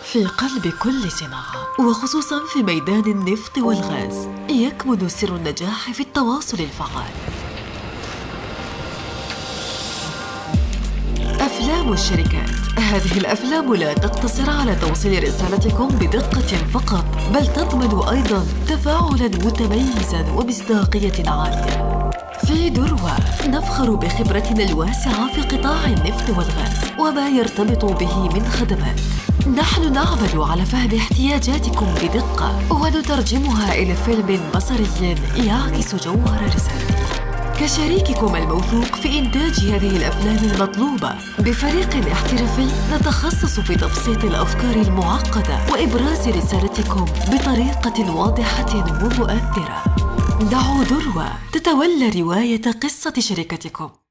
في قلب كل صناعة، وخصوصاً في ميدان النفط والغاز، يكمن سر النجاح في التواصل الفعال. أفلام الشركات. هذه الأفلام لا تقتصر على توصيل رسالتكم بدقة فقط، بل تضمن أيضاً تفاعلاً متميزاً ومصداقية عالية. في دروة نفخر بخبرتنا الواسعة في قطاع النفط والغاز وما يرتبط به من خدمات. نحن نعمل على فهم احتياجاتكم بدقة ونترجمها إلى فيلم بصري يعكس جوهر رسالتكم. كشريككم الموثوق في إنتاج هذه الأفلام المطلوبة، بفريق احترافي نتخصص في تبسيط الأفكار المعقدة وإبراز رسالتكم بطريقة واضحة ومؤثرة. دعوا دروة تتولى رواية قصة شركتكم.